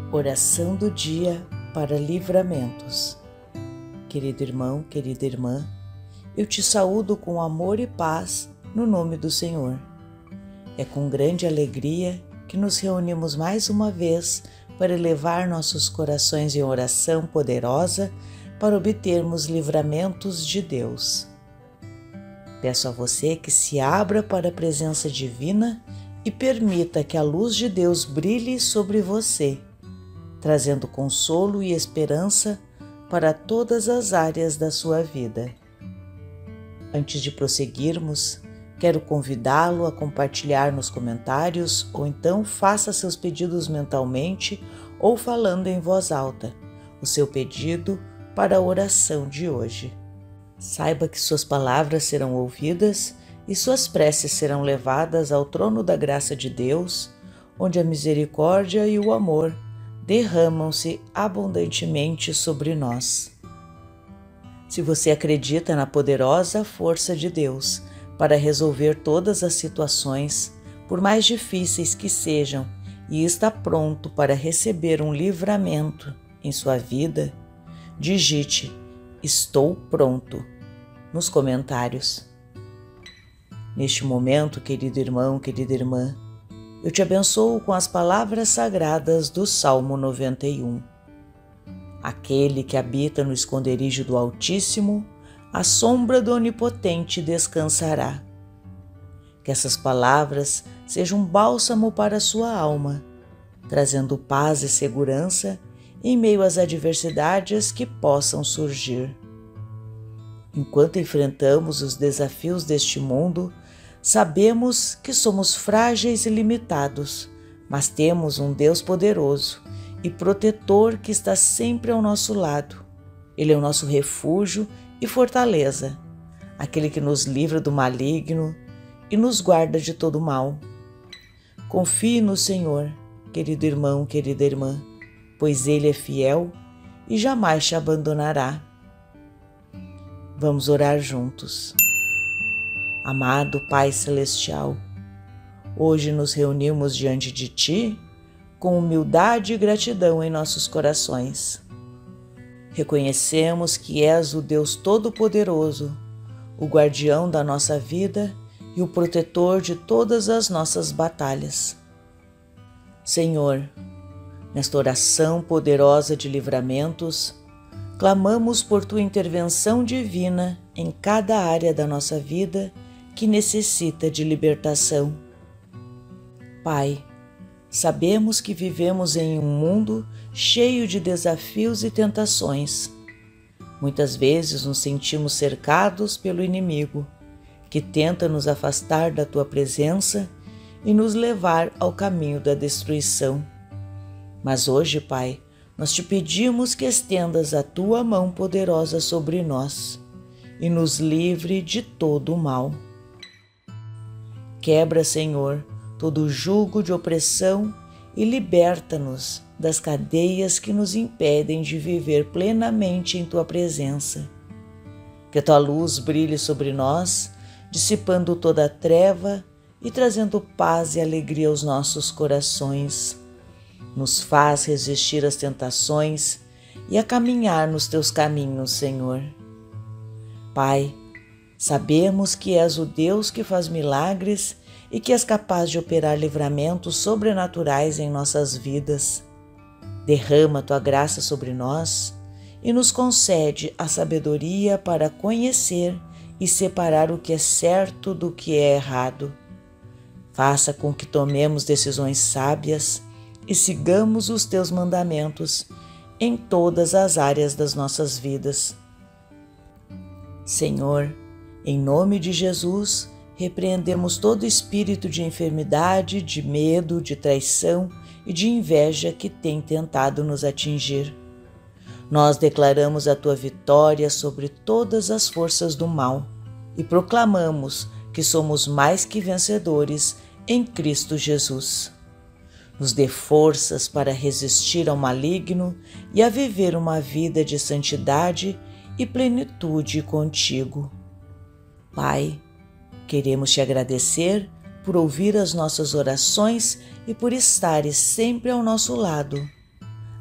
Oração do dia para livramentos. Querido irmão, querida irmã, eu te saúdo com amor e paz no nome do Senhor. É com grande alegria que nos reunimos mais uma vez para elevar nossos corações em oração poderosa para obtermos livramentos de Deus. Peço a você que se abra para a presença divina e permita que a luz de Deus brilhe sobre você, trazendo consolo e esperança para todas as áreas da sua vida. Antes de prosseguirmos, quero convidá-lo a compartilhar nos comentários ou então faça seus pedidos mentalmente ou falando em voz alta, o seu pedido para a oração de hoje. Saiba que suas palavras serão ouvidas e suas preces serão levadas ao trono da graça de Deus, onde a misericórdia e o amor derramam-se abundantemente sobre nós. Se você acredita na poderosa força de Deus para resolver todas as situações, por mais difíceis que sejam, e está pronto para receber um livramento em sua vida, digite "Estou pronto" nos comentários. Neste momento, querido irmão, querida irmã, eu te abençoo com as palavras sagradas do Salmo 91. Aquele que habita no esconderijo do Altíssimo, à sombra do Onipotente descansará. Que essas palavras sejam um bálsamo para a sua alma, trazendo paz e segurança em meio às adversidades que possam surgir. Enquanto enfrentamos os desafios deste mundo, sabemos que somos frágeis e limitados, mas temos um Deus poderoso e protetor que está sempre ao nosso lado. Ele é o nosso refúgio e fortaleza, aquele que nos livra do maligno e nos guarda de todo mal. Confie no Senhor, querido irmão, querida irmã, pois Ele é fiel e jamais te abandonará. Vamos orar juntos. Amado Pai Celestial, hoje nos reunimos diante de Ti com humildade e gratidão em nossos corações. Reconhecemos que És o Deus Todo-Poderoso, o guardião da nossa vida e o protetor de todas as nossas batalhas. Senhor, nesta oração poderosa de livramentos, clamamos por Tua intervenção divina em cada área da nossa vida que necessita de libertação. Pai, sabemos que vivemos em um mundo cheio de desafios e tentações. Muitas vezes nos sentimos cercados pelo inimigo, que tenta nos afastar da Tua presença e nos levar ao caminho da destruição. Mas hoje, Pai, nós Te pedimos que estendas a Tua mão poderosa sobre nós e nos livre de todo o mal. Quebra, Senhor, todo o jugo de opressão e liberta-nos das cadeias que nos impedem de viver plenamente em Tua presença. Que a Tua luz brilhe sobre nós, dissipando toda a treva e trazendo paz e alegria aos nossos corações. Nos faz resistir às tentações e a caminhar nos Teus caminhos, Senhor. Pai, sabemos que És o Deus que faz milagres e que És capaz de operar livramentos sobrenaturais em nossas vidas. Derrama Tua graça sobre nós e nos concede a sabedoria para conhecer e separar o que é certo do que é errado. Faça com que tomemos decisões sábias e sigamos os Teus mandamentos em todas as áreas das nossas vidas. Senhor, em nome de Jesus, repreendemos todo espírito de enfermidade, de medo, de traição e de inveja que tem tentado nos atingir. Nós declaramos a Tua vitória sobre todas as forças do mal e proclamamos que somos mais que vencedores em Cristo Jesus. Nos dê forças para resistir ao maligno e a viver uma vida de santidade e plenitude contigo. Pai, queremos Te agradecer por ouvir as nossas orações e por estares sempre ao nosso lado.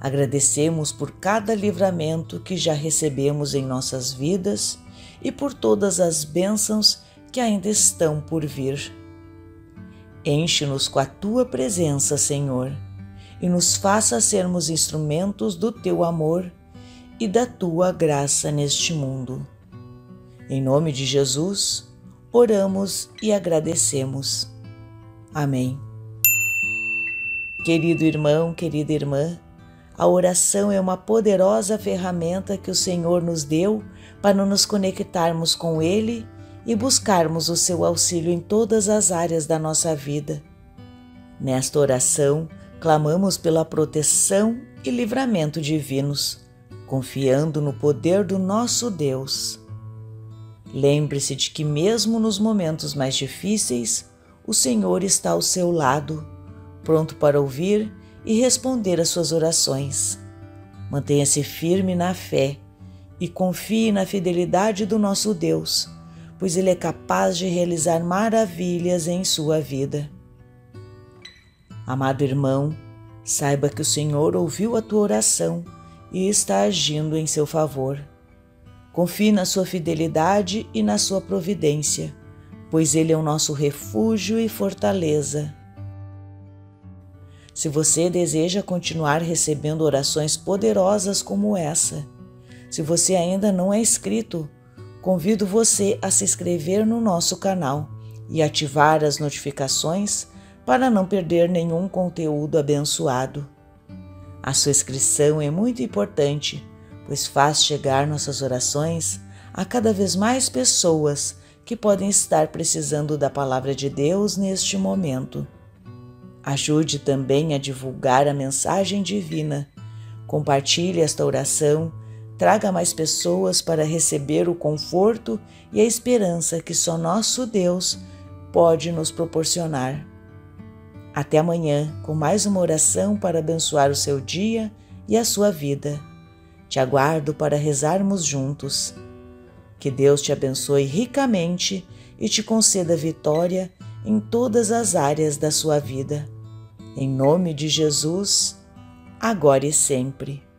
Agradecemos por cada livramento que já recebemos em nossas vidas e por todas as bênçãos que ainda estão por vir. Enche-nos com a Tua presença, Senhor, e nos faça sermos instrumentos do Teu amor e da Tua graça neste mundo. Em nome de Jesus, oramos e agradecemos. Amém. Querido irmão, querida irmã, a oração é uma poderosa ferramenta que o Senhor nos deu para nos conectarmos com Ele e buscarmos o seu auxílio em todas as áreas da nossa vida. Nesta oração, clamamos pela proteção e livramento divinos, confiando no poder do nosso Deus. Lembre-se de que mesmo nos momentos mais difíceis, o Senhor está ao seu lado, pronto para ouvir e responder às suas orações. Mantenha-se firme na fé e confie na fidelidade do nosso Deus, pois Ele é capaz de realizar maravilhas em sua vida. Amado irmão, saiba que o Senhor ouviu a tua oração e está agindo em seu favor. Confie na sua fidelidade e na sua providência, pois Ele é o nosso refúgio e fortaleza. Se você deseja continuar recebendo orações poderosas como essa, se você ainda não é inscrito, convido você a se inscrever no nosso canal e ativar as notificações para não perder nenhum conteúdo abençoado. A sua inscrição é muito importante, pois faz chegar nossas orações a cada vez mais pessoas que podem estar precisando da palavra de Deus neste momento. Ajude também a divulgar a mensagem divina. Compartilhe esta oração, traga mais pessoas para receber o conforto e a esperança que só nosso Deus pode nos proporcionar. Até amanhã com mais uma oração para abençoar o seu dia e a sua vida. Te aguardo para rezarmos juntos. Que Deus te abençoe ricamente e te conceda vitória em todas as áreas da sua vida. Em nome de Jesus, agora e sempre.